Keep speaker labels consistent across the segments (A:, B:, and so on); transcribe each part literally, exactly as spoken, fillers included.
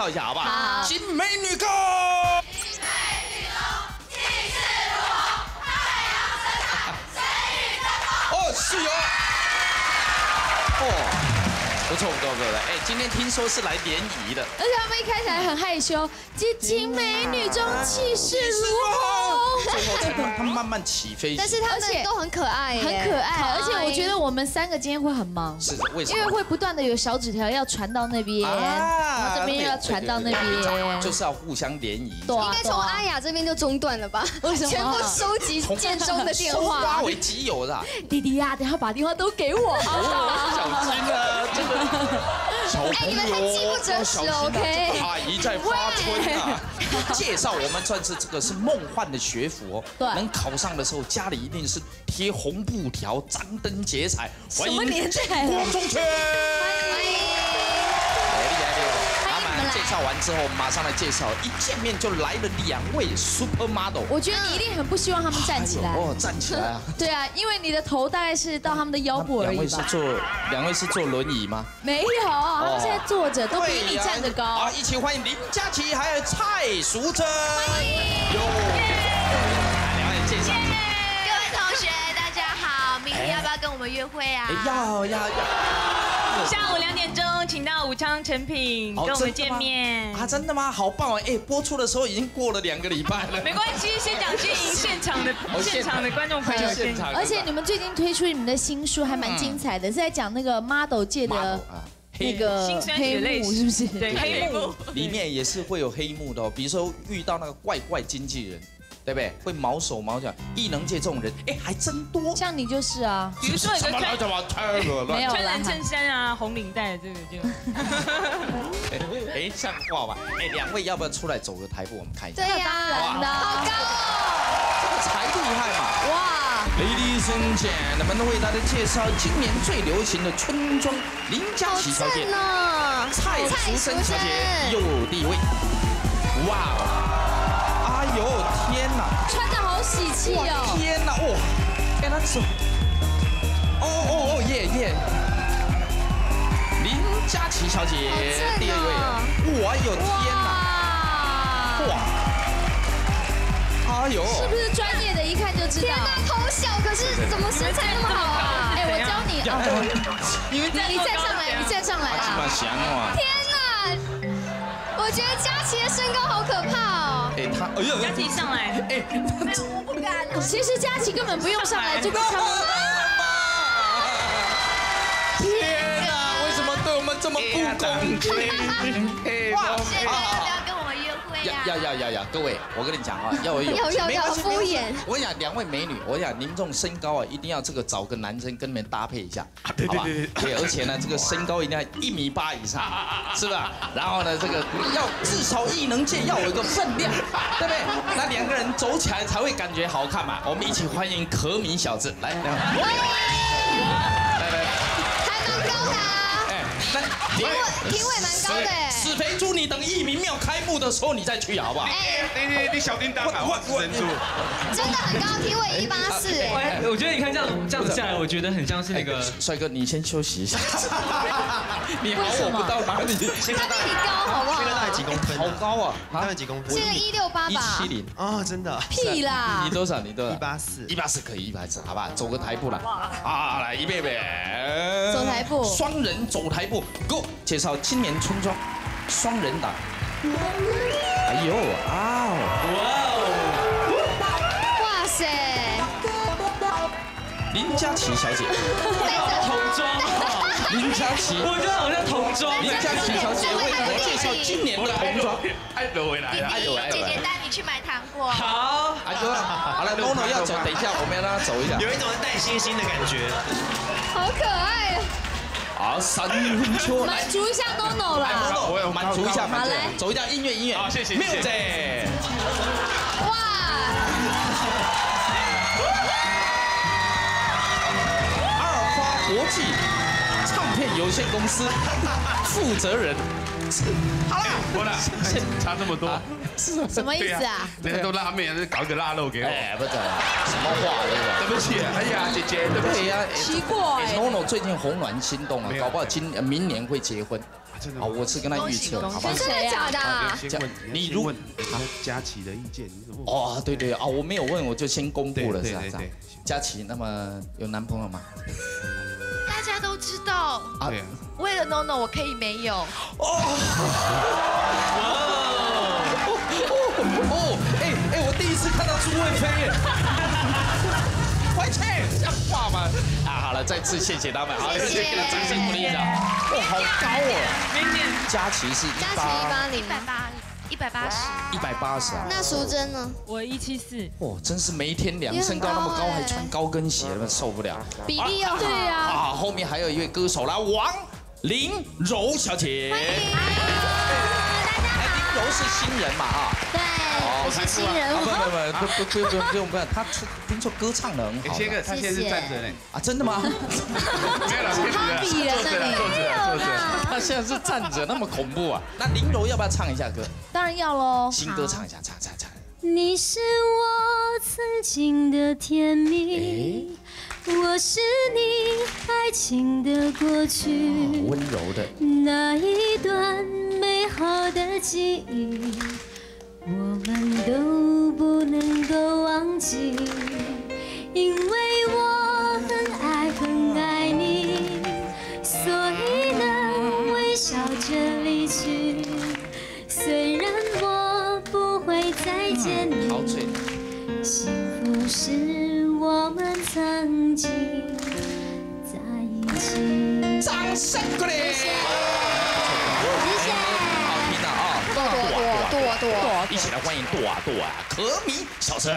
A: 一下，好不好？
B: 好，
A: 金美女歌。 哦，是有。哦，不错不错不错的。哎，今天听说是来联谊的，
B: 而且他们一开始还很害羞，激情美女中气势如虹。
A: 最后才慢，他们慢慢起飞。
C: 但是他们都很可爱，
B: 很可爱。而且我觉得我们三个今天会很忙，
A: 是为什么？
B: 因为会不断的有小纸条要传到那边，然后这边又要传到那边，
A: 就是要互相联谊。
C: 应该从阿雅这边就中断了吧？
B: 为什么？
C: 全部收集建中的电话，
A: 收花为己有的。
B: 弟弟呀，等下把电话都给我。
A: 小心啊，这个小朋友要小心啊，这个阿姨在发春啊。介绍我们算是这个是梦幻的学府哦，
B: 对，
A: 能考上的时候家里一定是贴红布条、张灯结彩，
B: 欢迎
A: 光中圈，
C: 欢迎，
A: 厉害厉害！他们介绍完之后，马上来介绍，一见面就来了两位 super model。
B: 我觉得你一定很不希望他们站起来
A: 哦，站起来啊！
B: 对啊，因为你的头大概是到他们的腰部而已吧。
A: 两位是坐，两位是坐轮椅吗？
B: 没有，他们现在坐着，都比你站得高。
A: 啊，一起欢迎林佳琪还有蔡淑珍。
C: 欢迎。
A: 哟，两位介绍。
D: 各位同学，大家好，明天要不要跟我们约会啊？
A: 要要要。
E: 下午两点钟，请到武昌成品跟我们见面
A: 啊！真的吗？好棒哦！哎，播出的时候已经过了两个礼拜了。
E: 没关系，先讲先赢现场的现场的观众朋友先。
B: 而且你们最近推出你们的新书，还蛮精彩的，是在讲那个 model 界的那个黑幕，是不是？
E: 对，黑幕
A: 里面也是会有黑幕的哦，比如说遇到那个怪怪经纪人。 对不对？会毛手毛脚，艺能界这种人，哎，还真多。
B: 像你就是啊。
E: 比如说有个穿
A: 没
E: 有穿蓝衬衫啊，红领带的这个就。
A: 哎，像话吧？哎，两位要不要出来走个台步，我们看一下？
C: 对呀，
B: 当然的。
C: 好高
A: 这个才厉害嘛！
B: 哇
A: ！Ladies and gentlemen，为大家介绍今年最流行的春装，林佳琪小姐，蔡淑珍小姐又第一位。哇！ 哎呦天哪！
B: 穿的好喜气哦！
A: 天哪！哇！哎，那手……哦哦哦耶耶！林佳琪小姐第二位，我有天哪！哇！哎呦！
B: 是不是专业的？一看就知道。
C: 天哪，头小，可是怎么身材那么好啊？
B: 哎，我教你啊！
E: 你们
C: 你站上来，你站上来啊！天哪！我觉得佳琪的身高好可怕哦。
A: 哎，他哎呦，
E: 佳琪上来，
A: 哎，
D: 我不敢。
B: 其实佳琪根本不用上来就跟他们。
A: 天哪，为什么对我们这么不公平？
D: 哇！现在要不要跟我们约会呀？
A: 要要要要，各位，我跟你讲啊，要有
C: 要要要敷衍。
A: 我跟你讲，两位美女，我跟你讲，您这种身高啊，一定要这个找个男生跟你们搭配一下，好吧？对，而且呢，这个身高一定要一米八以上，是吧？然后呢，这个要至少艺能界要有一个分量，对不对？那两个人走起来才会感觉好看嘛。我们一起欢迎可米小子来，来，来来，
C: 还蛮高的啊。
A: 哎，那
C: 评委评委蛮高的哎。
A: 死肥猪，你等义民庙开幕的时候你再去好不好？
C: 哎，
F: 你你你小叮当啊，我是珍珠。
C: 真的很高，评委一八四哎。
G: 我觉得你看这样这样子下来，我觉得很像是那个
A: 帅哥，你先休息一下。你好我不到哪里？
C: 他比你高好不好？
F: 现在大概几公分？
A: 好高啊！
F: 大概几公分？
C: 现在一六八吧。
A: 一七零
F: 啊，真的？
B: 屁啦！
A: 你多少？你多少？
F: 一八四。
A: 一八四可以，一八四，好吧？走个台步了。啊，来，预备备。
B: 走台步。
A: 双人走台步 ，Go！ 介绍今年春装，双人档。哎呦啊！哇
C: 哦！哇塞！
A: 林佳琪小姐，
G: 童装，
A: 林佳琪，
G: 我觉得好像童装。
A: 林佳琪小姐为我们介绍今年的童装，
F: 爱得回来了，
D: 弟弟，姐姐带你去买糖果。
G: 好，
A: 阿哥，好了 ，Nono 要走，等一下我们要让他走一下。
F: 有一种带星星的感觉，
C: 好可爱
A: 啊！三分秋，
B: 满足一下 Nono 啦
A: ，Nono， 满足一下，
B: 好来，
A: 走一下音乐音乐，
F: 好，谢谢，
A: 没有
F: 谢。
C: 哇！
A: 国际唱片有限公司负责人好了，
H: 我啦，差这么多，
B: 什么意思啊？
H: 人家都拉面，搞一个腊肉给我。
A: 哎，不是什么话这个？
H: 对不起，哎呀，姐姐，对不起
A: 呀，
B: 奇怪。
A: NONO 最近红鸾心动啊，搞不好今明年会结婚。
H: 真的？
A: 好，我是跟他预测，好吧？
C: 真的假的？
H: 先问你，如果佳琪的意见，你怎么？
A: 哦，对对啊，我没有问，我就先公布了，是吧？
H: 对对。
A: 佳琪，那么有男朋友吗？
D: 大家都知道，
H: 对。
D: 为了 NONO 我可以没有。
A: 哦。哦，哎哎，我第一次看到朱慧飞。 快去，像话吗？啊，好了，再次谢谢他们，好，谢谢，给他掌声鼓励一下。哇，好高哦！
E: 明年
A: 佳琪是一
C: 佳琪
A: 八
C: 一八零，
D: 一百八，一百八十。
A: 一百八十啊。
C: 那淑珍呢？
E: 我一七四。
A: 哇，真是没天良，身高那么高还穿高跟鞋了，受不了。
C: 比例又好。对呀。
A: 啊，后面还有一位歌手啦，王林柔小姐。欢迎。林柔是新人嘛啊？
C: 对。 我是新人
A: 物，不不不不不不不用不用，他听说歌唱的很好。
H: 先个，他现在是站着呢。
A: 啊，真的吗？
H: 没有了，
C: 他比人
H: 坐着坐着坐着。
A: 他现在是站着，那么恐怖啊！那林柔要不要唱一下歌？
B: 当然要喽。
A: 新歌唱一下，唱唱唱。
I: 你是我曾经的甜蜜，我是你爱情的过去，
A: 温柔的
I: 那一段美好的记忆。 我们都不能够忘记，因为我很爱很爱你，所以能微笑着离去。虽然我不会再见你，幸福是我们曾经在一起。
A: 掌声鼓励！谢谢。
C: 朵朵朵朵，
A: 一起来欢迎朵啊朵啊，可米小生。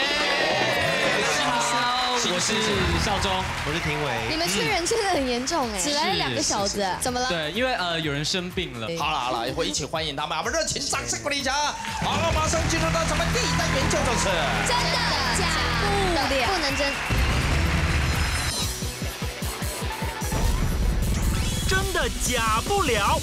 G: 我是少忠，
F: 我是庭伟。
C: 你们缺人缺的很严重哎，
B: 只来了两个小子，怎么了？
G: 对，因为呃有人生病了。
A: 好了好了，会一起欢迎他们，我们热情掌声鼓励一下。好了，马上进入到咱们第一单元，就就是
C: 真的假不了，不能真。
J: 真的假不了。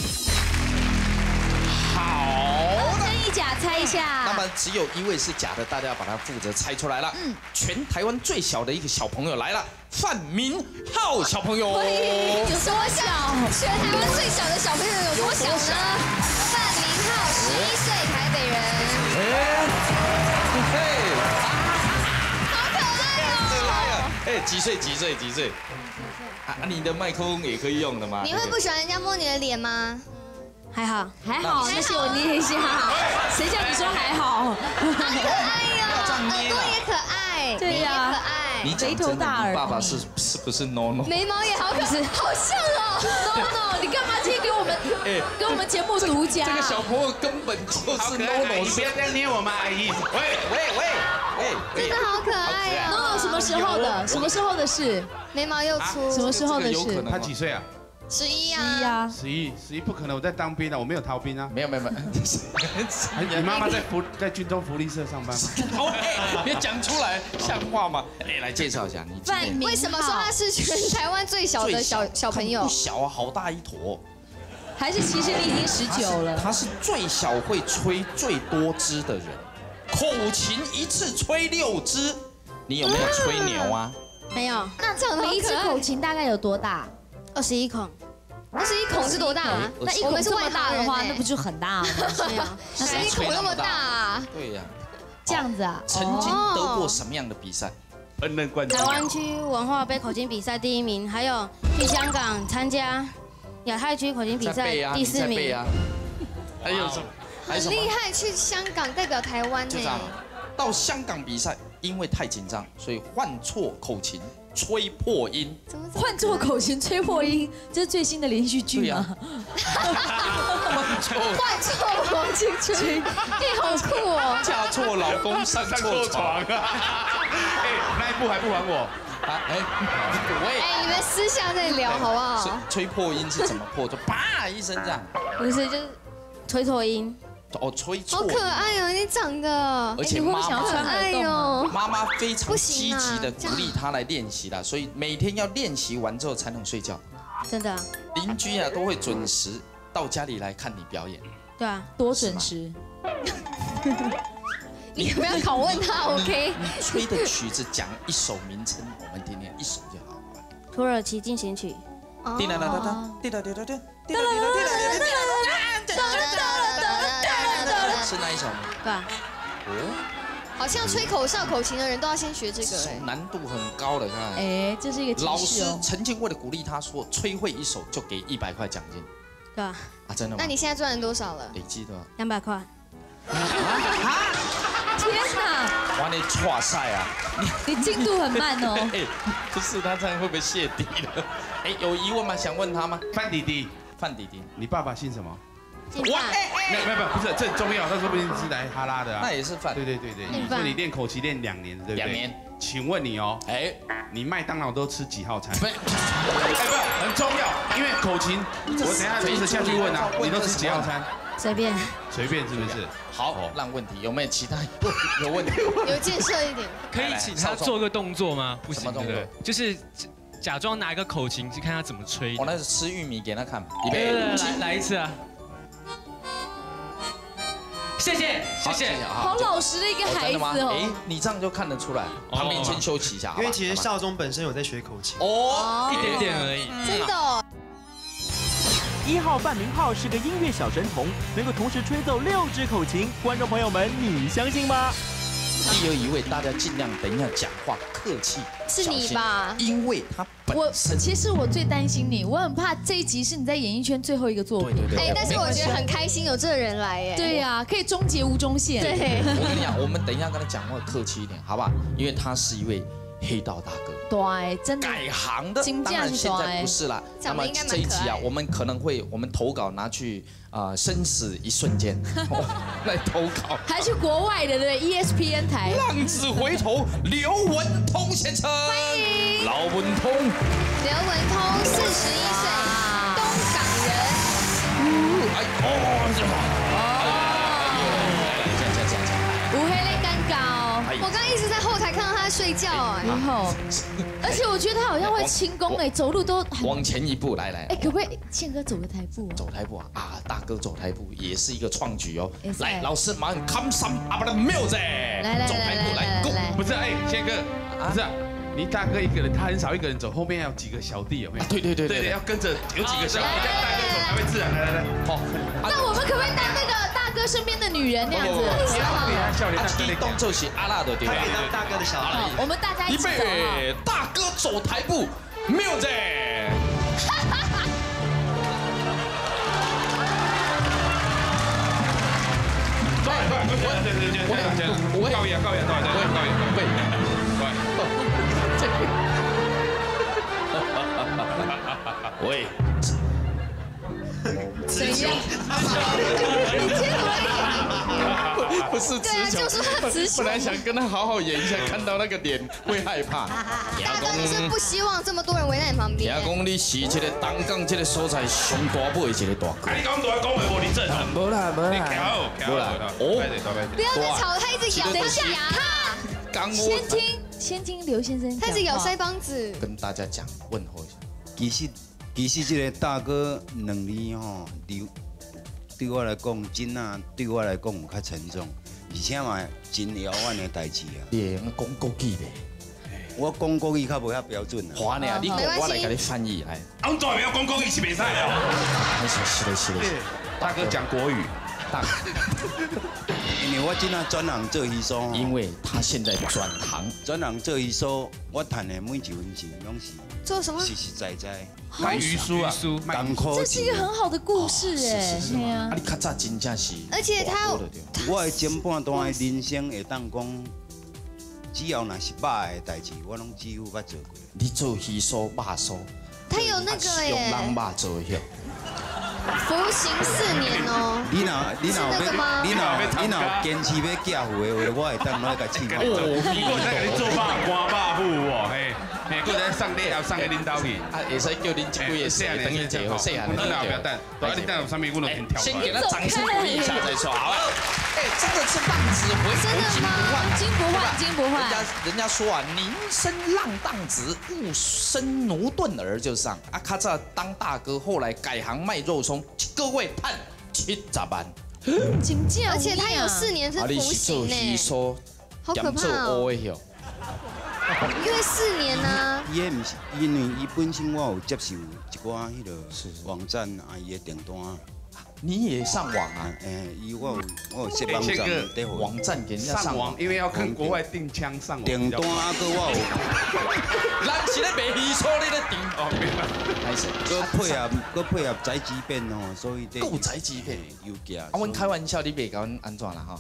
A: 好，
B: 真一假猜一下。
A: 那么只有一位是假的，大家把它负责猜出来了。嗯，全台湾最小的一个小朋友来了，范明浩小朋友。
C: 有多小？全台湾最小的小朋友有多小呢？范明浩，十一岁，台北人。哎，
A: 嘿，
C: 好可爱哦！
A: 哎，几岁？几岁？几岁？啊，你的麦克风也可以用的吗？
C: 你会不喜欢人家摸你的脸吗？
B: 还好，还好，谢谢我捏一下。谁叫你说还好？
C: 很可爱哟，耳朵也可爱，
B: 对呀，
C: 可爱。
A: 你肥头大耳，爸爸是是不是 NONO？
C: 眉毛也好可爱，好像哦。
B: NONO， 你干嘛今天给我们给我们节目独家？
A: 这个小朋友根本就是 NONO，
H: 你不要这样捏我们阿姨。
A: 喂喂喂喂，
C: 真的好可爱呀。
B: NONO 什么时候的？什么时候的事？
C: 眉毛又粗。
B: 什么时候的事？
H: 他几岁啊？
C: 十一啊！
B: 十一啊！
H: 十一，十一不可能，我在当兵啊，我没有逃兵啊。
A: 没有没有没有。
H: 你妈妈在福在军中福利社上班吗？
A: 哦，别讲出来，像话吗？哎，来介绍一下你。
C: 范明浩，为什么说他是全台湾最小的小小朋友？
A: 不小啊，好大一坨。
B: 还是其实你已经十九了？
A: 他是最小会吹最多支的人，口琴一次吹六支。你有没有吹牛啊？
C: 没有。那这样
B: 每一支口琴大概有多大？
C: 二十一孔，二十一孔是多大啊？
B: 那一孔这么大的话，那不就很大吗？
C: 没有，二十一孔那么大。
A: 对呀，
B: 这样子啊。
A: 曾经得过什么样的比赛？
H: 恩人冠军。
I: 台湾区文化杯口琴比赛第一名，还有去香港参加亚太区口琴比赛第四名。
A: 还有什么？
C: 很厉害，去香港代表台湾呢。
A: 到香港比赛，因为太紧张，所以换错口琴。 吹破音，
B: 换错口琴吹破音，这是最新的连续剧吗？
C: 换错口琴吹，你好酷哦！
A: 嫁错老公上错床啊！
H: 哎，那一部还不还我？啊，
C: 哎，哎，你们私下再聊好不好？
A: 吹破音是怎么破？就啪一声这样？
I: 不是，就是吹错音。
A: 哦，吹错，
C: 好可爱哦！你长得，
A: 而且妈妈
B: 可
C: 爱哟，
A: 妈妈非常积极的鼓励他来练习啦，所以每天要练习完之后才能睡觉。
I: 真的，
A: 邻居啊都会准时到家里来看你表演。
B: 对啊，多准时。
C: 你不要拷问他 ，OK？
A: 你吹的曲子讲一首名称，我们听听一首就好。
I: 土耳其进行曲。
A: 滴答答答答，滴答滴答滴答，滴答滴答滴答滴答，是那一首吗？
I: 对啊。
A: 哦，
C: 好像吹口哨口琴的人都要先学这个，哎，
A: 难度很高的，看。
B: 哎，这是一个
A: 老师曾经为了鼓励他说，吹会一首就给一百块奖金。
I: 对啊。
A: 啊，真的吗？
C: 那你现在赚了多少了？
A: 累积的。
I: 两百块。
B: 啊！天哪！
A: 哇，你哇塞啊！
B: 你你进度很慢哦。
A: 不是，他这样会不会泄底了？哎，有疑问吗？想问他吗？
H: 范弟弟，
A: 范弟弟，
H: 你爸爸姓什么？
I: 姓范。
H: 没有没有没有，不是，这很重要，他说不定是来哈拉的啊。
A: 那也是范。
H: 对对对对，你说你练口琴练两年，对不对？
A: 两年。
H: 请问你哦，哎，你麦当劳都吃几号餐？哎，不是，很重要，因为口琴，我等下一直下去问啊，你都吃几号餐？
I: 随便。
H: 随便是不是？
A: 好，让问题有没有其他有问题？
C: 有建设一点。
G: 可以请他做个动作吗？不行，
A: 动作
G: 就是假装拿一个口琴，去看他怎么吹。
A: 我那是吃玉米给他看。预
G: 备，来来一次啊！谢谢谢谢，
B: 好老实的一个孩子哦。
A: 哎，你这样就看得出来，旁边先休息一下。
F: 因为其实少宗本身有在学口琴。
A: 哦，
G: 一点点而已。
C: 真的。
J: 一号范明浩是个音乐小神童，能够同时吹奏六支口琴。观众朋友们，你相信吗？
A: 第有一位，大家尽量等一下讲话客气，
C: 是你吧？
A: 因为他本身，
B: 我其实我最担心你，我很怕这一集是你在演艺圈最后一个作品。
C: 哎，但是我觉得很开心有这个人来，哎。
B: 对呀，可以终结吴宗宪。
C: 对。
A: 我跟你讲，我们等一下跟他讲话客气一点，好不好？因为他是一位黑道大哥。
B: 对，真的。
A: 改行的，当然现在不是啦。那么这一集啊，我们可能会我们投稿拿去啊，生死一瞬间来投稿，
B: 还去国外的对 E S P N 台。
A: 浪子回头，刘文通先生，
C: 欢迎。
A: 老文通，
C: 刘文通，四十一岁，东港人。
A: 哎哦，这
B: 好。乌黑类尴尬。
C: 我刚一直在后台看到他在睡觉，哎。
B: 然后，而且我觉得他好像会轻功哎，走路都
A: 往前一步，来来。
B: 哎，可不可以宪哥走个台步？
A: 走台步啊啊！大哥走台步也是一个创举哦。来，老师马上 come some up the music，
B: 来来
A: 走台步来 go。
H: 不是哎，宪哥，不是。你大哥一个人，他很少一个人走，后面还有几个小弟有没有？
A: 对对对
H: 对，要跟着有几个小弟，这样大哥走才会自然。来来来，好。
B: 那我们可不可以当那个大哥身边的女人那样子？
H: 笑脸，
A: 一动就是阿辣的对吧？
F: 可以当大哥的小弟。
B: 我们大家一起走
A: 哈。大哥走台步 ，music。
H: 对对对对对对，这样这样，我高一高一，对对对，高一高一。
A: 喂，
B: 怎样？
A: 不是词穷，本来想跟他好好演一下，看到那个脸会害怕。
C: 大哥，你是不希望这么多人围在你旁边？
A: 听讲你是这个东港这个所在上大尾的一个大哥。
H: 你讲大讲话无你正啊？
A: 无啦无啦，
H: 无啦。
C: 哦，不要再吵，他一直咬，等一下
B: 他。先听，先听刘先生讲。
C: 他一直咬腮帮子。
A: 跟大家讲问候一下。
K: 其实其实这个大哥两年吼，对对我来讲，真啊对我来讲有较沉重，而且嘛真遥远的代志啊。
A: 你讲国语呗？
K: 我讲国语较无遐标准啊。
A: 华呢，你讲我来给你翻译来。
H: 俺做没有讲国语是袂使啊。
A: 是是的是的。
H: 大哥讲国语。
A: 大。
K: 因为我真啊转行做艺术，
A: 因为他现在转行
K: 转行做艺术，我赚的每一分钱拢是
C: 做什么？
K: 实实在在
H: 卖鱼酥啊，
K: 艰苦。
B: 这是一个很好的故事哎，
A: 对啊。啊，你较早真正是。
C: 而且他，
K: 我的前半段的人生会当讲，只要若是肉的代志，我拢几乎捌做过。
A: 你做鱼酥、肉酥，
C: 他有那个耶。
A: 用人肉做的。
C: 服刑四年哦。
K: 你若你若要你若你若坚持要嫁父的话，我会当来甲请教。
H: 哦，我在给你做肉官肉妇哦，嘿，嘿，搁在送礼，后送给恁兜去。啊，
A: 会使叫恁一几个细等于结婚，细汉的。
H: 不要等，不要你等有啥物，我就先跳。
A: 先给他掌声鼓励一下再说，好吧？ 哎，这个是浪子回头金不换，
B: 金不换，金不换。
A: 人家人家说啊，宁生浪荡子，勿生奴钝儿，就上啊。咔嚓当大哥，后来改行卖肉松，各位判七十万。
B: 真正，
C: 而且他有四年是服刑呢，好可怕哦。因为四年呢。
K: 伊个唔是，因为伊本身我有接受一寡迄个网站啊，伊个订单。
A: 你也上网啊？
K: 哎，伊我有我有设网站，
A: 对网站给人家上网，
H: 因为要跟国外订枪上网。
K: 订单啊，个我
A: 有。咱是咧卖鱼酥，你咧订哦，
K: 还是？个配合个配合宅急便哦，所以这
A: 够宅急便
K: 有价。
A: 啊，阮开玩笑，你袂甲阮安怎啦哈？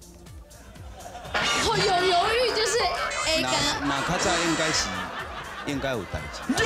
B: 哦，有犹豫就是 A
K: 那那较早应该是应该有代志。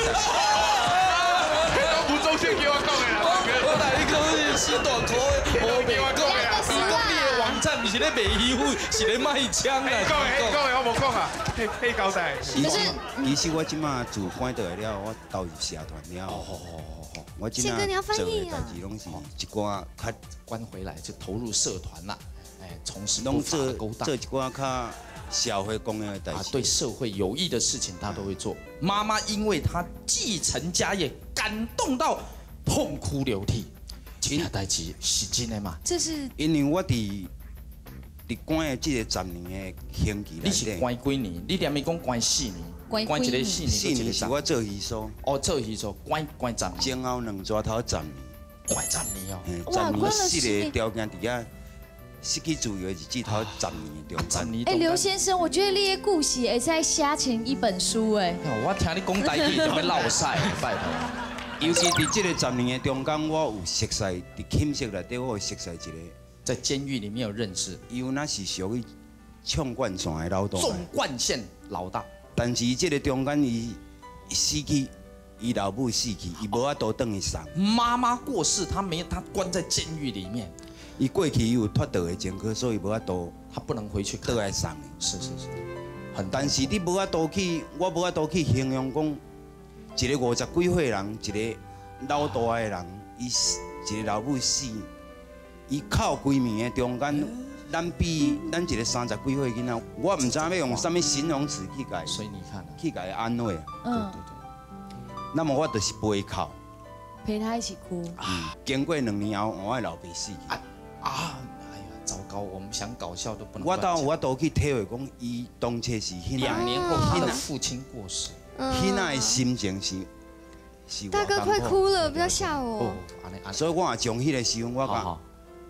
H: 吴宗宪给我讲的啦。
A: 我来你讲是死大口的，我袂讲的。你讲你的网站是咧卖衣服，是咧卖枪啊？
H: 讲的讲的，我无讲啊。黑黑胶带。
K: 可是，其实我即马自关倒来了，我投入社团了。哦哦哦哦。我即马做的代志拢是一寡较
A: 关回来就投入社团啦。哎，从事
K: 拢做做一寡较社会公益的代志，
A: 对社会有益的事情他都会做。妈妈因为她继承家业，感动到痛哭流涕。这件代志是真的吗？
B: 这是
K: 因为我伫伫关的这个十年的刑期
A: 你是关几年？你连咪讲关四年？
B: 关
A: 关一个四年，
K: 四年是我做医生。
A: 哦，做医生关关十年。
K: 前后两抓头十年。
A: 关十年哦。
K: 十年四个条件底下。失去自由的日子，头十年中间。
B: 哎，刘先生，我觉得你的故事会再写成一本书哎。
A: 我听你讲台语就要落屎，拜托。
K: 尤其伫这个十年的中间，我有熟悉，伫寝室内底我有熟悉一个，
A: 在监狱里面有认识。
K: 伊那是属于纵贯线的老大。
A: 纵贯线老大。
K: 但是这个中间伊死去，伊老母死去，伊无法度转去送。
A: 妈妈过世，他没他关在监狱里面。
K: 伊过去有脱逃的前科，所以无法度，
A: 他不能回去
K: 倒来送。
A: 是是是，
K: 很。但是你无法度去，我无法度去形容讲，一个五十几岁人，一个老大的人，伊一个老母死，伊靠规暝的中间，咱比咱一个三十几岁囡仔，我唔知要用什么形容词去改。
A: 所以你看，
K: 去改安慰。
B: 嗯。
A: 对对对。
K: 那么我就是背靠，
B: 陪他一起哭。
K: 嗯。经过两年后，我的老爸死去。
A: 啊！哎呀，糟糕！我们想搞笑都不能。
K: 我到我都去体会讲，伊当初是
A: 两年后他的父亲过世，
K: 迄那的心情是是。
C: 大哥快哭了，不要吓我。
K: 所以我也从迄个时阵，我讲，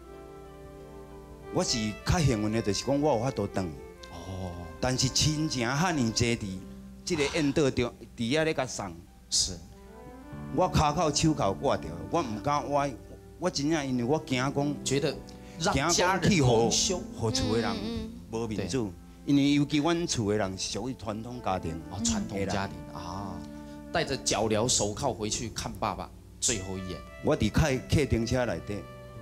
K: 我是较幸运的，就是讲我有法度转。哦。但是亲情遐尼济伫，这个宴桌中，伫遐咧甲送。
A: 是。
K: 我骹口手口挂掉，我唔敢歪。我真正因为我惊讲，
A: 觉得让家人蒙羞，
K: 互厝的人无民主。因为尤其阮厝的人属于传统家庭，
A: 哦，传统家庭啊，戴着脚镣手铐回去看爸爸最后一眼。
K: 我伫客客停车内底，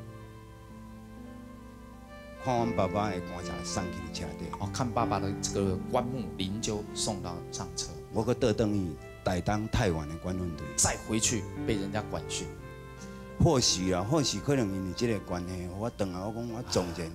K: 看阮爸爸的棺材送去车底，
A: 哦，看爸爸的这个棺木灵柩送到上车，
K: 我搁倒转去台东太原的管分队，
A: 再回去被人家管训。
K: 或许啊，或许可能因为这个关系，我等下我讲我从前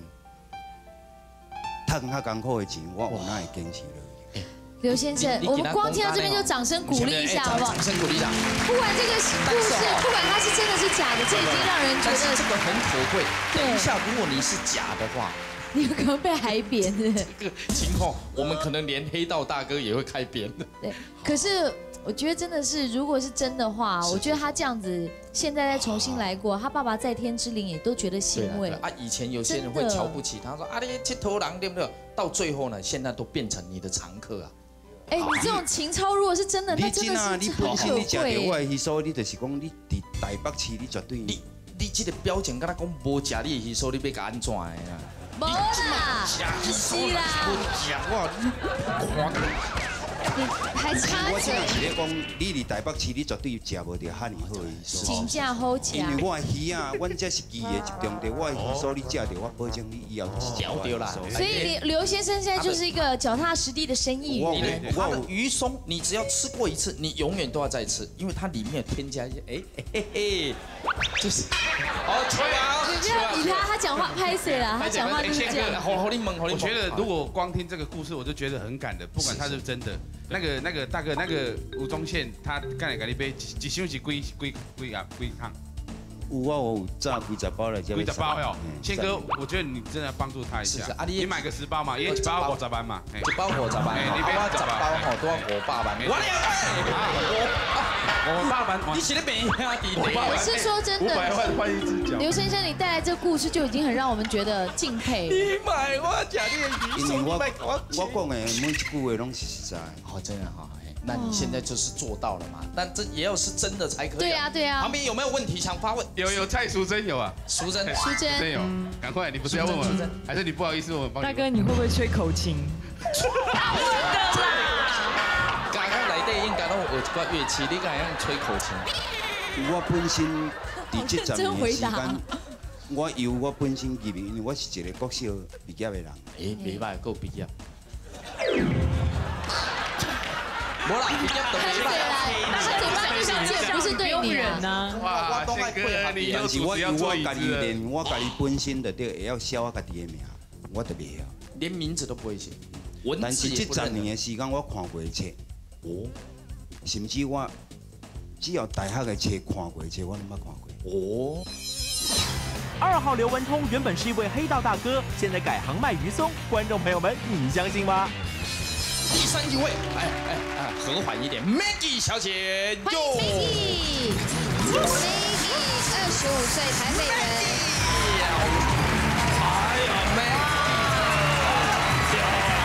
K: 赚较艰苦的钱，我有哪会坚持落去？
B: 刘先生，我们光听到这边就掌声鼓励一下，好不好？
A: 掌声鼓励一下。
B: 不管这个故事，不管它是真的是假的，这已经让人觉得
A: 这个很可贵。等一下，如果你是假的话，
B: 你有可能被海扁的。
A: 这个情况，我们可能连黑道大哥也会开扁的。
B: 对，可是。我觉得真的是，如果是真的话，我觉得他这样子，现在再重新来过，他爸爸在天之灵也都觉得欣慰。
A: 啊，以前有些人会瞧不起他，说啊你七头狼对不对？到最后呢，现在都变成你的常客啊。
B: 哎，你这种情操如果是真的，那真的是很可贵。
K: 你本身你食到我的鱼酥，你就是讲你伫台北市，你绝对。
A: 你你这个表情，跟他讲无食你的鱼酥，你要甲安怎的啊？
B: 无啦，是啦。
K: 我看。
C: 你还差着。
K: 我真是咧讲，你伫台北市，你绝对食无到遐尼好的鱼酥。
B: 真正好食。
K: 因为我的鱼啊，阮这是基的集中地，我的鱼酥你食到，我保证你以后
A: 嚼到啦。
B: 所以刘先生现在就是一个脚踏实地的生意人。
A: 他的鱼松，你只要吃过一次，你永远都要再吃，因为它里面添加一些，哎嘿嘿，就是，好吹啊！
B: 不要理他，他讲话拍谁啦？他讲话就是这样。
A: 好好你猛，好你猛。
H: 我觉得如果光听这个故事，我就觉得很感人，不管他是不是真的。那个那个大哥，那个吴宗宪，他刚才给你杯一箱是几几几啊几趟？
K: 有我有炸几十包来，
H: 几十包哟。宪哥，我觉得你真的要帮助他一下。啊，你买个十包嘛，一包五十万嘛，
A: 一包五十万，你别十包吼，都要五百万。我
H: 了解，五百万，
A: 你是咧变兄弟？
B: 我是说真的，
H: 五百万换一只脚。
B: 刘先生，你带来这故事就已经很让我们觉得敬佩。
A: 你买我假的鱼，
K: 因为我我讲的每一句话拢是实在。
A: 哦，真的哈。那你现在就是做到了嘛？但这也要是真的才可以。
B: 对呀对呀。
A: 旁边有没有问题想发问？
H: 有有蔡淑珍有啊，
A: 淑珍
B: 淑珍
H: 真有，赶快，你不是要问我，还是你不好意思我帮你？
E: 大哥，你会不会吹口琴？大问的啦！
A: 刚刚来电应该都有一挂乐器，你敢用吹口琴？
K: 我本身伫这十年的时间，我由我本身入面，因为我是一个国小毕业的人。
A: 诶，袂歹，够毕业。无啦，毕业都没啦。
B: 但是嘴巴遇上剑不是对你
E: 啊。
H: 哇，宪哥，你以后主持要做椅子。
K: 连我家己本身的对会要写我家己的名，我都袂晓，
A: 连名字都不会写。
K: 但是这十年的时间，我看过册，哦，甚至我只要大学的册看过册，我拢捌看过。哦。
J: 二号刘文通原本是一位黑道大哥，现在改行卖鱼松。观众朋友们，你相信吗？
A: 第三一位，哎哎哎，和缓一点 ，Maggie 小姐，
C: 欢迎 Maggie，Maggie， 二十五岁台北人。
A: 哎呀，Maggie，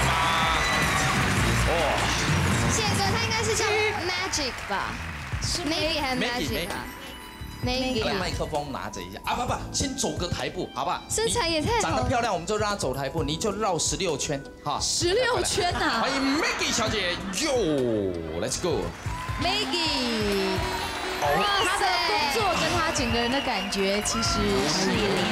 A: 哇，
C: 宪哥他应该是叫 Magic 吧？是 Maggie 还是 Magic 啊？
A: Maggie， 把麦克风拿着一下啊！不不，先走个台步，好不好？
C: 身材也太好，
A: 长得漂亮，我们就让她走台步，你就绕十六圈，哈。
B: 十六圈呐！
A: 欢迎 Maggie 小姐，哟 ，Let's go。Maggie，
B: 哇塞，她的工作跟她整个人的感觉其实是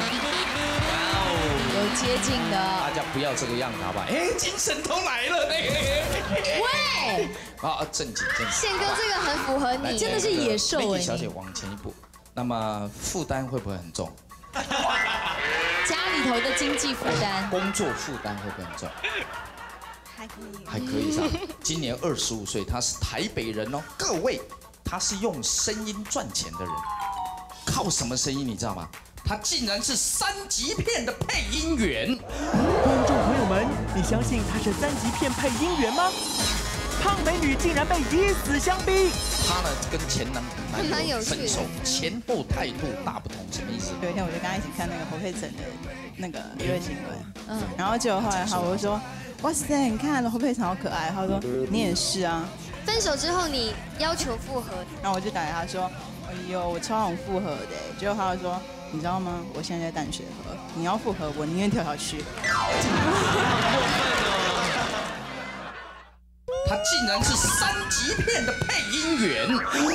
B: 有接近的。
A: 大家不要这个样子，好不好？哎，精神都来了，
B: 喂，
A: 啊，正经正经。
C: 宪哥这个很符合你，
B: 真的是野兽哎。
A: Maggie 小姐往前一步。 那么负担会不会很重？
B: 家里头的经济负担、
A: 工作负担会不会很重？
D: 还可以，
A: 还可以是吧？今年二十五岁，他是台北人哦。各位，他是用声音赚钱的人，靠什么声音你知道吗？他竟然是三级片的配音员。
J: 观众朋友们，你相信他是三级片配音员吗？ 胖美女竟然被以死相逼，
A: 她呢跟前男男友分手，前后态度大不同，什么意思？
L: 有一天我就跟他一起看那个侯佩岑的那个娱乐新闻，嗯，然后结果后来他我就说，哇塞，你看侯佩岑好可爱，他说你也是啊。
C: 分手之后你要求复合，
L: 然后我就打给他说，哎呦，我超想复合的，结果他就说，你知道吗？我现在在淡水河，你要复合，我宁愿跳下去。
A: 他竟然是三级片的配音员。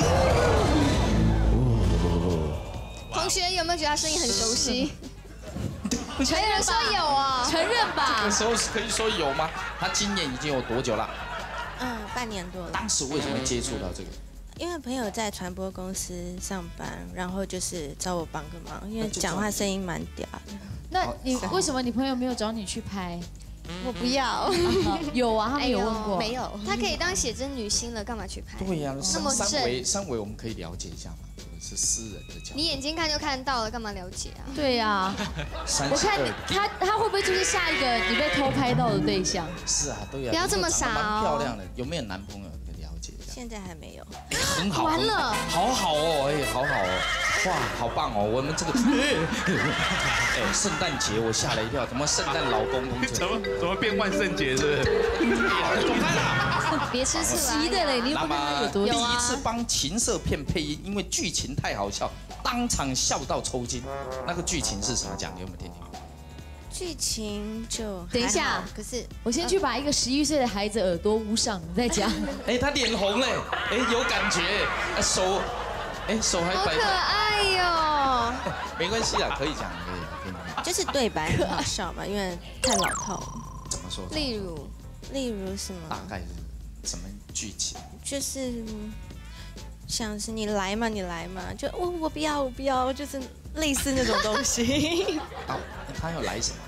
C: 同学有没有觉得他声音很熟悉？
B: 承认
C: 说有啊，
B: 承认吧。
A: 这个时候可以说有吗？他今年已经有多久了？
D: 嗯，半年多了。
A: 当时为什么接触到这个？
D: 因为朋友在传播公司上班，然后就是找我帮个忙，因为讲话声音蛮嗲的。
B: 那你为什么你朋友没有找你去拍？
C: 我不要，
B: 有啊，他们有问过，
C: 没有，他可以当写真女星了，干嘛去拍？
A: 对呀，
C: 那么
A: 三维三维我们可以了解一下嘛，这个是私人的角度。
C: 你眼睛看就看到了，干嘛了解啊？
B: 对呀，我看他他会不会就是下一个你被偷拍到的对象？
A: 是啊，对呀，
C: 不要这么傻哦。
A: 漂亮的，有没有男朋友？了解一下。
D: 现在还没有。
A: 很好，
B: 完了，
A: 好好哦，哎，好好哦，哇，好棒哦，我们这个，哎，圣诞节我吓了一跳，怎么圣诞老公公？
H: 怎么怎么变万圣节是不是？
A: 走开啦！
C: 别吃醋啊！
B: 急的嘞，你不知道有多
A: 第一次帮情色片配音，因为剧情太好笑，当场笑到抽筋。那个剧情是什么？讲给我们听听。
D: 剧情就
B: 等一下，
D: 可是
B: 我先去把一个十一岁的孩子耳朵捂上，你再讲。
A: 哎，他脸红嘞，哎，有感觉，手，哎，手还摆。
C: 好可爱哟！
A: 没关系啦，可以讲，可以，可以。
D: 就是对白很好笑吧，因为太老套了。
A: 怎么说？
C: 例如，
D: 例如什么？
A: 大概是什么剧情？
D: 就是像是你来嘛，你来嘛，就我我不要我不要，就是类似那种东西。
A: 啊，他要来什么？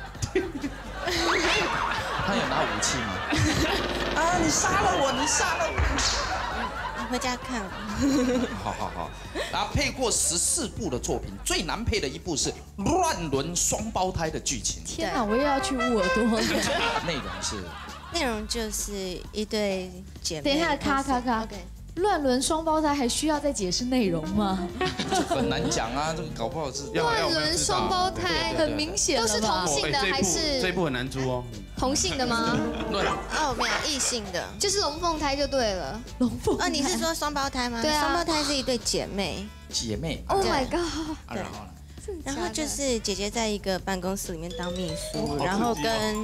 A: 他有拿武器吗？啊！你杀了我！你杀了我！
D: 你回家看。
A: 好好好。然后配过十四部的作品，最难配的一部是乱伦双胞胎的剧情。
B: 天哪，我又要去捂耳朵了。
A: 内容是？
D: 内容就是一对姐妹。
B: 等一下，咔咔咔。乱伦双胞胎还需要再解释内容吗？
A: 很难讲啊，这个搞不好是
C: 乱伦双胞胎，
B: 很明显
C: 都是同性的还是？
H: 这一部很难租哦。
C: 同性的吗？
D: 哦，没有异性的，
C: 就是龙凤胎就对了。
B: 龙凤
D: 哦，你是说双胞胎吗？
C: 对啊，
D: 双胞胎是一对姐妹。
A: 姐妹。
C: Oh my god！
D: 对。然后就是姐姐在一个办公室里面当秘书，然后跟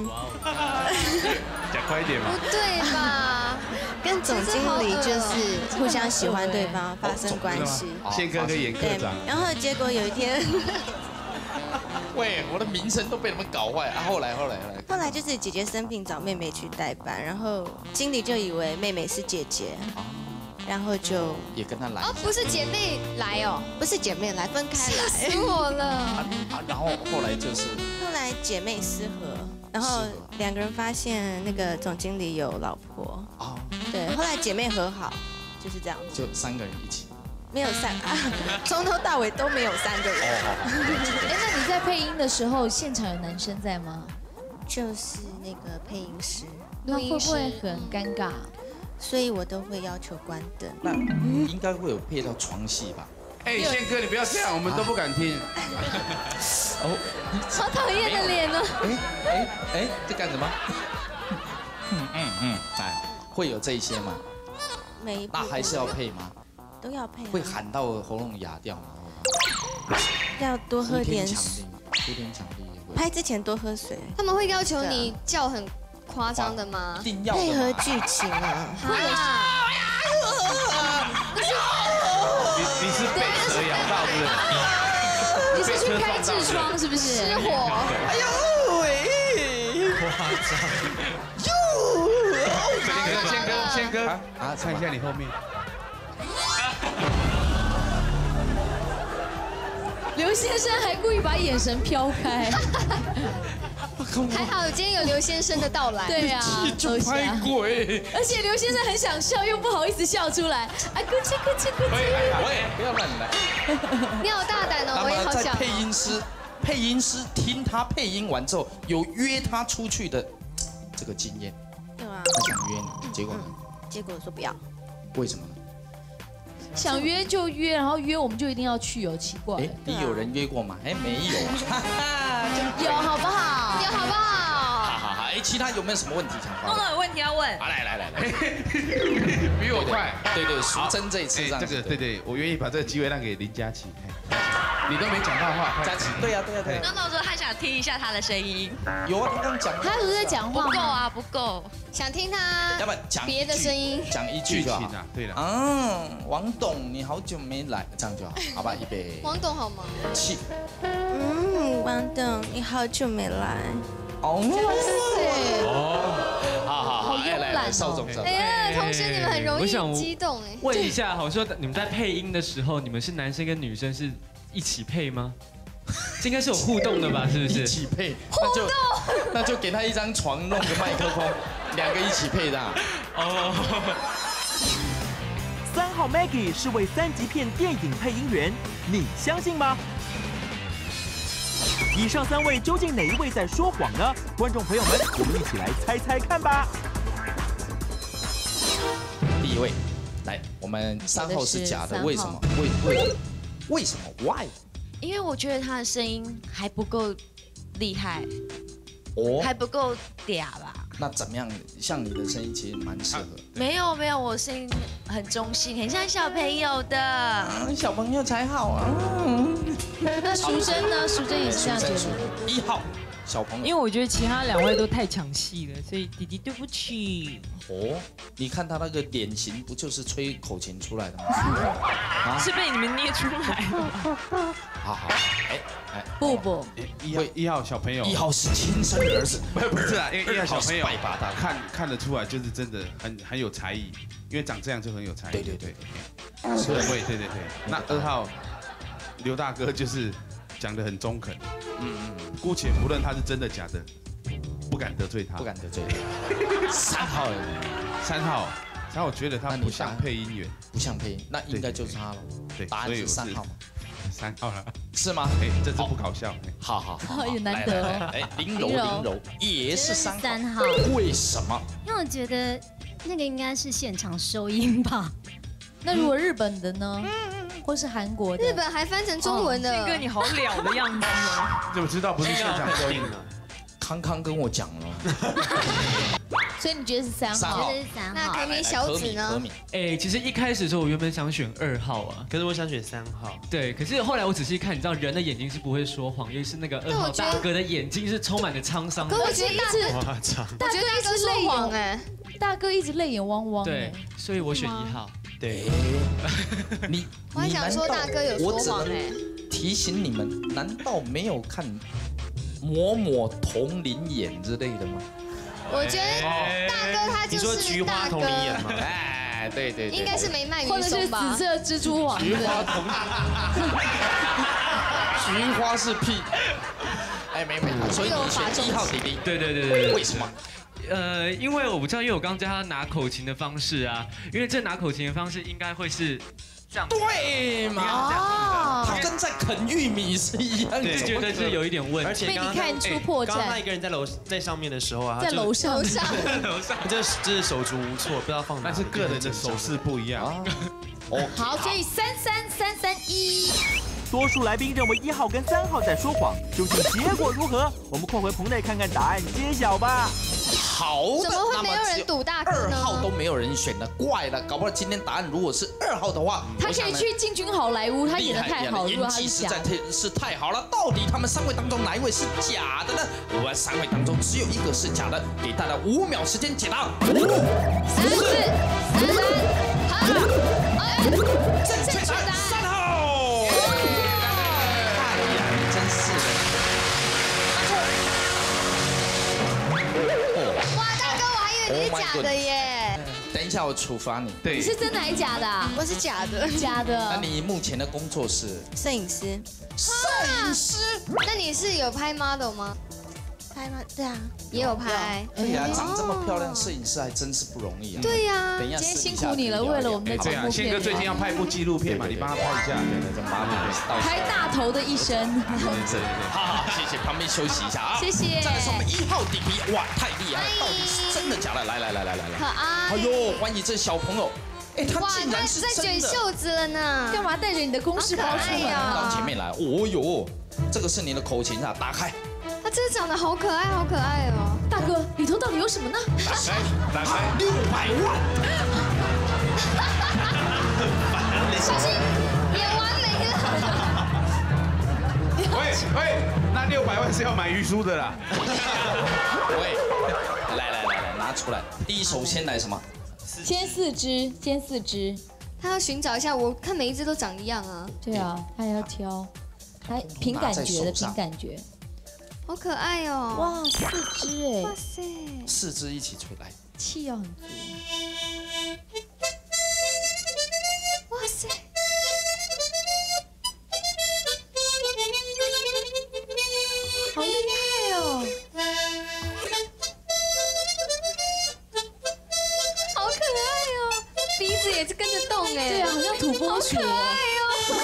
H: 讲快一点嘛。
C: 不对吧？
D: 跟总经理就是互相喜欢对方，发生关系。
H: 宪哥跟严科长。
D: 然后结果有一天，
A: 喂，我的名声都被你们搞坏啊！后来后来后来，
D: 后来就是姐姐生病找妹妹去代班，然后经理就以为妹妹是姐姐。然后就
A: 也跟他来
C: 哦，不是姐妹来哦，
D: 不是姐妹来，分开来，
C: 吓死我了。
A: 啊，然后后来就是，
D: 后来姐妹失和，然后两个人发现那个总经理有老婆啊，对，后来姐妹和好，就是这样，
A: 就三个人一起，
D: 没有三啊，从头到尾都没有三个人。
B: 哎，那你在配音的时候，现场有男生在吗？
D: 就是那个配音师，
B: 那会不会很尴尬？
D: 所以我都会要求关灯。
A: 那应该会有配到床戏吧？
H: 哎，宪哥，你不要这样，我们都不敢听。
B: 哦，好讨厌的脸哦！
A: 哎哎哎，在干什么？嗯嗯嗯，哎，会有这一些吗？
D: 没。
A: 那还是要配吗？
D: 都要配。
A: 会喊到喉咙哑掉吗？
D: 要多喝点水。
A: 呼天抢地。
D: 拍之前多喝水。
C: 他们会要求你叫很夸张的吗？
A: 一定要
D: 配合剧情啊！
H: 你你是被蛇咬到是不是？
B: 你是去开痔疮是不是？
C: 失火！
A: 哎呦喂！
H: 夸张！
A: 哟！
H: 宪哥，宪哥，宪哥啊！看一下你后面。
B: 刘先生还故意把眼神飘开。
C: 还好今天有刘先生的到来。
B: 对啊，
A: 就拍鬼。
B: 而且刘先生很想笑，又不好意思笑出来。啊，咕叽咕叽咕叽。
A: 喂，不要乱来。
C: 你好大胆哦，我也好想。
A: 那么在配音师，配音师听他配音完之后，有约他出去的这个经验。
D: 对啊。
A: 他想约你，结果呢？
D: 结果说不要。
A: 为什么呢？
B: 想约就约，然后约我们就一定要去哦，奇怪。
A: 哎，你有人约过吗？哎，没有。
B: 有好不好？
C: 有好不好？
A: 好好好，哎，其他有没有什么问题想发问？
E: 东东有问题要问。
A: 来来来来，
H: 比我快。
A: 对对，淑珍这一次让
H: 这个对对，我愿意把这个机会让给林佳琪。你都没讲到话，
A: 佳琪。对呀对呀对呀。
E: 东东说他想听一下他的声音。
A: 有啊，你刚刚讲。
B: 他不是在讲话
E: 不够啊，不够。
C: 想听他，
A: 要不讲
C: 别的声音，
A: 讲一句就好。
H: 对了，
A: 嗯，王董，你好久没来，这样就好，好吧？预备。
C: 王董好吗？
A: 起。
D: 嗯，王董，你好久没来。
A: 哦。
B: 哇塞。
A: 哦。好好好，
B: 哎，
A: 来来，邵总，邵总。
C: 哎呀，同学你们很容易激动哎。
G: 问一下，我说你们在配音的时候，你们是男生跟女生是一起配吗？这应该是有互动的吧？是不是？
A: 一起配，那就那就给他一张床，弄个麦克风，两个一起配的。哦。
J: 三号 Maggie 是位三级片电影配音员，你相信吗？以上三位究竟哪一位在说谎呢？观众朋友们，我们一起来猜猜看吧。
A: 第一位，来，我们三号是假的，为什么？为为为什么 ？Why？
E: 因为我觉得他的声音还不够厉害，
A: 哦，
E: 还不够嗲吧。
A: 那怎么样？像你的声音其实蛮适合。
E: 没有没有，我声音很中性，很像小朋友的。
A: 嗯、小朋友才好啊。
B: 那淑珍呢？淑珍也是这样觉得。
A: 一号小朋友。
M: 因为我觉得其他两位都太抢戏了，所以弟弟对不起。
A: 哦，你看他那个脸型，不就是吹口琴出来的吗？
E: 啊，是被你们捏出来的。
A: 好好，哎哎，
B: 不不，
H: 一号一号小朋友，
A: 一号是亲生儿子，
H: 不是啊，因为一号小朋友
A: 百八大
H: 看看得出来，就是真的很很有才艺，因为长这样就很有才艺。
A: 对对对，
H: 是会，对对对。那二号刘大哥就是讲得很中肯，嗯嗯，姑且不论他是真的假的，不敢得罪他，
A: 不敢得罪他。三号，
H: 三号，三号，我觉得他不像配音员，
A: 不像配音，那应该就是他了。
H: 对，
A: 答案是三号。
H: 三号了，
A: 是吗？
H: 哎，这次不搞笑。
A: 好好好，
B: 也难得哦。
A: 哎，林柔，林柔也是三
I: 三号。
A: 为什么？
I: 因为我觉得那个应该是现场收音吧。
B: 那如果日本的呢？或是韩国的？
C: 日本还翻成中文的。
E: 信哥，你好了的样子哦。
H: 怎么知道不是现场收音呢？
A: 康康跟我讲了。
B: 所以你觉得是三号？
I: 我觉得是三
C: 那可米小子呢？
G: 哎，其实一开始的时候我原本想选二号啊，
F: 可是我想选三号。
G: 对，可是后来我仔细看，你知道人的眼睛是不会说谎，尤其是那个二号大哥的眼睛是充满了沧桑。
C: 可我觉得一直，
B: 大哥一直泪眼哎，大哥一直泪眼汪汪。
G: 对，所以我选一号。
F: 对，
A: 你
C: 我还想说大哥有说谎哎。
A: 提醒你们，难道没有看抹抹同龄眼之类的吗？
C: 我觉得大哥他就是
F: 你说菊花同龄眼吗？
A: 哎，对对，
C: 应该是梅曼
B: 或者是紫色蜘蛛网。
A: 菊花同，菊花是屁。哎，没没，所以你选一号弟弟。
G: 对对对对。
A: 为什么？
G: 呃，因为我不知道，因为我刚教他拿口琴的方式啊，因为这拿口琴的方式应该会是这样。
A: 对嘛？他跟在啃玉米是一样的，
G: 就觉得是有一点问题。
F: 而且刚刚
B: 看出破绽。
F: 刚刚他一个人在楼在上面的时候啊，
B: 在楼上，
C: 楼上，
F: 楼上，这这是手足无措，不知道放哪。
H: 但是个人的手势不一样。
B: 哦，好，所以三三三三一。
J: 多数来宾认为一号跟三号在说谎，究竟结果如何？我们快回棚内看看答案揭晓吧。
A: 好的，
C: 怎么会没有人赌大哥呢？
A: 二号都没有人选的，怪了，搞不好今天答案如果是二号的话，
B: 他可以去进军好莱坞，他演的太好了，
A: 演技实在太是太好了。到底他们三位当中哪一位是假的呢？我们三位当中只有一个是假的，给大家五秒时间解答。五、
C: 三、四、三、二、一，
A: 正确答案三号。哎呀，你真是的。
C: 哇，大哥，我还以为你是假的耶！
A: 等一下，我处罚你。
B: 对，你是真的还是假的？
C: 我是假的，
B: 假的。
A: 那你目前的工作是
D: 摄影师？
A: 摄影师？
C: 那你是有拍 model 吗？
D: 拍吗？对啊，
C: 也有拍。
A: 对呀，长这么漂亮，摄影师还真是不容易啊。
C: 对呀，
A: 等一下，
B: 今天辛苦你了，为了我们的纪录片。
H: 宪哥最近要拍部纪录片嘛，你帮他拍一下。
B: 拍大头的一生。
A: 好好，谢谢，旁边休息一下啊。
B: 谢谢。
A: 再来是我们一号弟弟，哇，太厉害了，到底是真的假的？来来来来来来。
C: 可爱。
A: 哎呦，欢迎这小朋友。哎，他竟然是真的。
C: 在卷袖子了呢。
B: 干嘛带着你的公事包出门
A: 到前面来？哦呦，这个是你的口琴啊，打开。
C: 他真的长得好可爱，好可爱哦！
B: 大哥，里头到底有什么呢？
A: 打开，打开，六百万！
C: 小心，演完没了。
H: 喂喂，那六百万是要买鱼酥的啦。
A: 喂，来来来来，拿出来。第一首先来什么？
B: 先四只，先四只。
C: 他要寻找一下，我看每一只都长一样啊。
B: 对啊，他要挑，他凭感觉的，凭感觉。
C: 好可爱哦！
B: 哇，四只哎！
C: 哇塞，
A: 四只一起吹来，
B: 气要很足。
C: 哇塞！
B: 好厉害哦！
C: 好可爱哦！鼻子也是跟着动哎。
B: 对啊，好像土拨鼠。
C: 好可爱哦！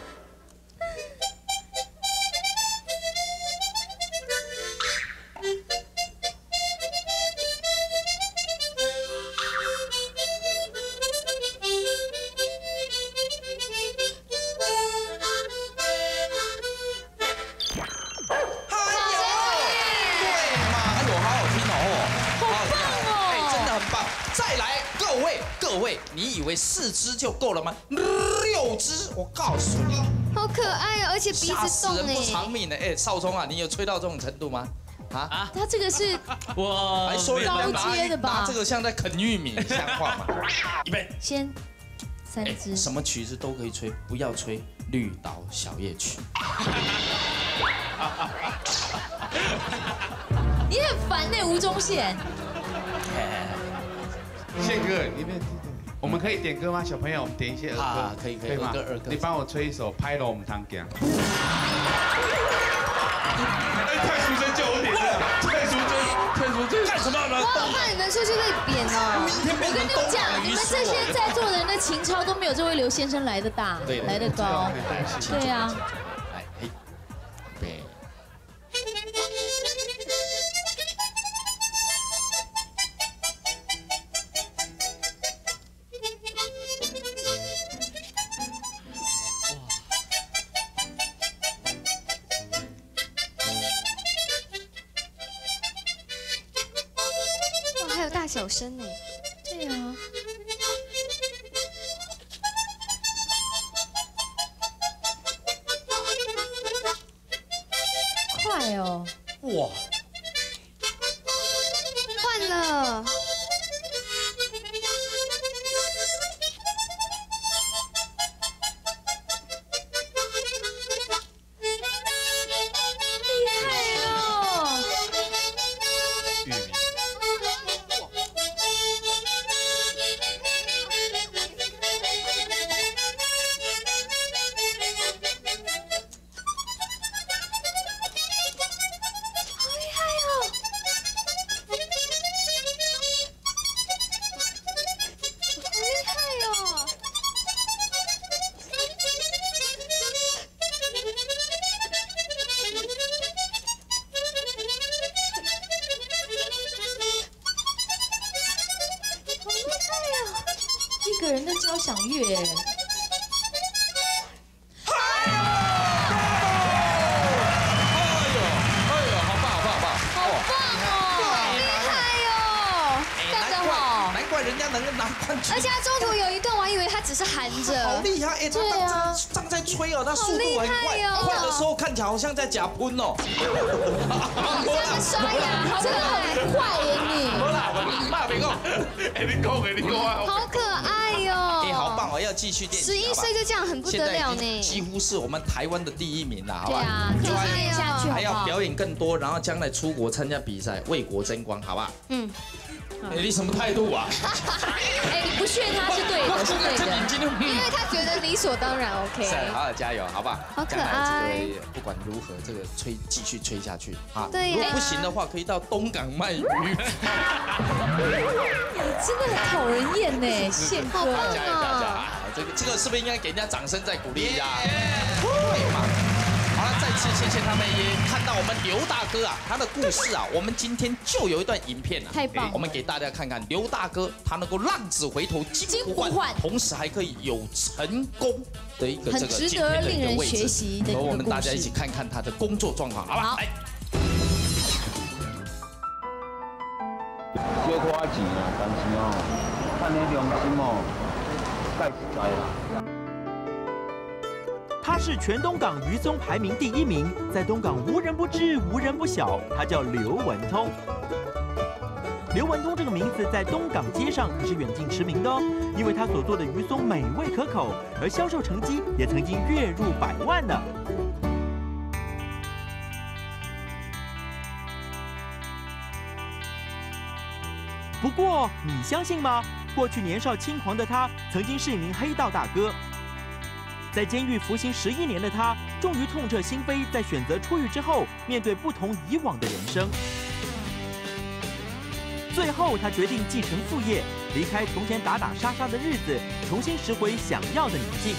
A: 各位，你以为四只就够了吗？六只，我告诉你，
C: 好可爱啊，而且鼻子动哎，
A: 吓死人不偿命的。哎，少聪啊，你有吹到这种程度吗？啊啊！
B: 他这个是
G: 我
A: 还说
B: 高阶的吧？
A: 拿这个像在啃玉米，像话吗？预备，
B: 先三只，
A: 什么曲子都可以吹，不要吹绿岛小夜曲。
B: 你很烦呢，吴宗宪。
H: 宪哥，你别我们可以点歌吗？小朋友，我们点一些儿歌。
A: 啊，可以可以，
H: 吗？
A: 儿歌儿歌。
H: 你帮我吹一首《拍龙我们堂讲》。太淑珍叫我点的，太淑珍，太淑珍干什么呢？
C: 我怕你们出去被扁哦。
B: 我跟你们讲，你们这些在座的人的情操都没有这位刘先生来的大，来的高。对啊。
A: 来，嘿，对。
C: 哇，还有大小声呢。
B: 对啊。快哦！
A: 哇！
C: 换了。
B: 厉害哦！
A: 玉米。
B: 一个人的交响乐。
A: 人家能够拿冠军，
C: 而且他中途有一段，我还以为他只是喊着，
A: 好厉害！哎，他当正在吹哦，他速度很快，快的时候看起来好像在假喷哦。
C: 这样刷牙，
B: 真的很快耶你。
A: 好啦，骂别讲，哎你讲哎你讲啊，
C: 好可爱哟！
A: 哎，好棒哦，要继续练习。
C: 十一岁就这样很不得了呢，
A: 几乎是我们台湾的第一名啦，好吧？
B: 对啊，就练下去，
A: 还要表演更多，然后将来出国参加比赛，为国争光，好不好？嗯。哎，你什么态度啊？
B: 哎，你不炫他是对的，是对的，
C: 因为他觉得理所当然 ，OK。
A: 是，好好加油，好不好？
C: 好可爱。
A: 这个不管如何，这个吹继续吹下去啊。
C: 对。
A: 如果不行的话，可以到东港卖鱼。
B: 真的很讨人厌呢，宪哥。
A: 加油加油啊！这个这个是不是应该给人家掌声再鼓励一下？太棒！好了，再次谢谢他们，也看到我们刘大哥啊，他的故事啊，我们今天就有一段影片啊，
B: 太棒！
A: 我们给大家看看刘大哥他能够浪子回头金不换，同时还可以有成功的一个这个
B: 很值得令人学习的一个故事。
A: 和我们大家一起看看他的工作状况，好吧？来。
K: 小花钱啊，但是哦，看你良心哦，该实在啦。
J: 他是全东港渔松排名第一名，在东港无人不知、无人不晓。他叫刘文通。刘文通这个名字在东港街上可是远近驰名的哦，因为他所做的鱼松美味可口，而销售成绩也曾经月入百万呢。不过，你相信吗？过去年少轻狂的他，曾经是一名黑道大哥。在监狱服刑十一年的他，终于痛彻心扉，在选择出狱之后，面对不同以往的人生。最后，他决定继承父业，离开从前打打杀杀的日子，重新拾回想要的宁静。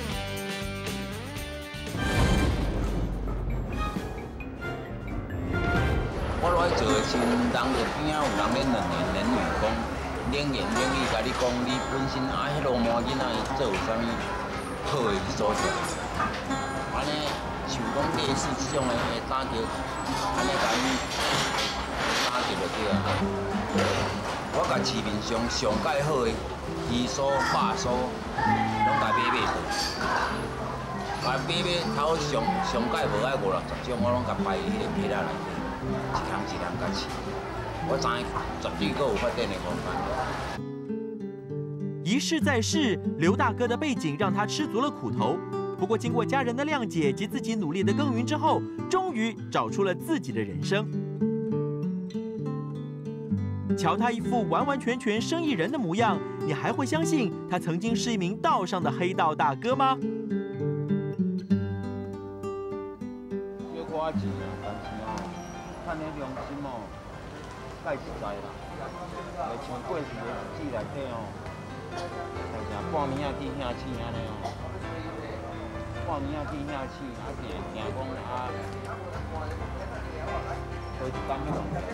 K: 我来做的时，人一边啊有人咧两年连语讲，冷言冷语甲你讲，你本身啊，迄落满囡仔伊做有啥物？好的去做出来，安尼像讲类似这种的打球，安尼甲伊打球就对啊。我甲市面上上介好的鱼酥、肉酥，拢甲买买倒。甲买买头上上介无爱五六十种，我拢甲摆迄个皮仔内底，一项一项甲试。我知绝对阁有发展的空间。
J: 一试再试，刘大哥的背景让他吃足了苦头。不过，经过家人的谅解及自己努力的耕耘之后，终于找出了自己的人生。 瞧他一副完完全全生意人的模样，你还会相信他曾经是一名道上的黑道大哥吗？
K: 小花钱啊，但是哦，看你良心哦，介实在啦。袂像过去的日子内底哦，常常半暝啊去遐试安尼哦，半暝啊去遐试，啊定定讲啊，回一工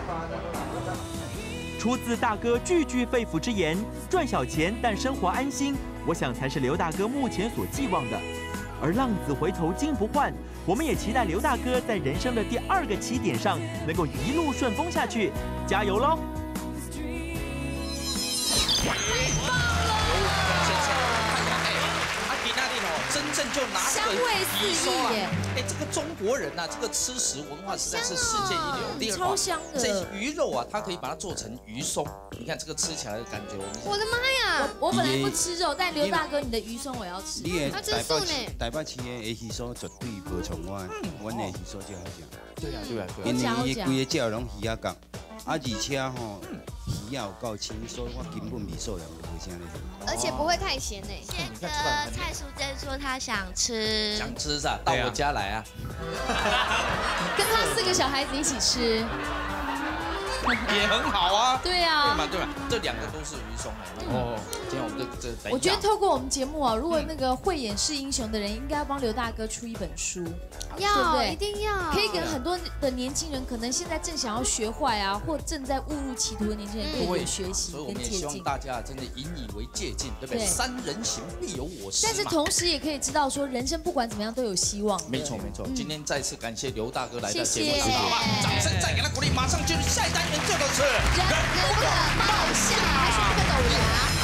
J: 出自大哥句句肺腑之言，赚小钱但生活安心，我想才是刘大哥目前所寄望的。而浪子回头金不换，我们也期待刘大哥在人生的第二个起点上能够一路顺风下去，加油喽！
A: 真正就拿这个鱼收了，哎，这个中国人呐、啊，这个吃食文化实在是世界一流。第二
B: 超香的，
A: 这鱼肉啊，它可以把它做成鱼松，你看这个吃起来的感觉。
C: 我的妈呀！
B: 我我本来不吃肉，但刘大哥你的鱼松我要吃。
K: 你
C: 他吃素呢？
K: 台北市的鱼酥绝对无像我，阮的鱼酥最好食。
A: 对呀对呀对
K: 呀，因为伊规个料拢鱼仔角，啊而且吼鱼仔有够清，所以我根本味素也无啥咧。
C: 而且不会太咸呢。
N: 现在蔡淑珍说她想吃，
A: 想吃是吧？到我家来啊，
B: 跟他四个小孩子一起吃。
A: 也很好啊，
B: 对啊，
A: 对嘛对嘛，这两个都是鱼松哦。今天我们这这，
B: 我觉得透过我们节目啊，如果那个慧眼识英雄的人，应该要帮刘大哥出一本书，
C: 要一定要，
B: 可以给很多的年轻人，可能现在正想要学坏啊，或正在误入歧途的年轻人，可以多学习
A: 所以我们也
B: 跟借鉴。
A: 希望大家真的引以为戒禁，对不对？
B: 对
A: 三人行必有我师嘛。
B: 但是同时也可以知道说，人生不管怎么样都有希望。
A: 没错没错，今天再次感谢刘大哥来到节目
B: 谢谢
A: 现场，好吧？掌声再给他鼓励，马上进入下一单元，这个是。
C: 人不可貌相，还是不可斗量。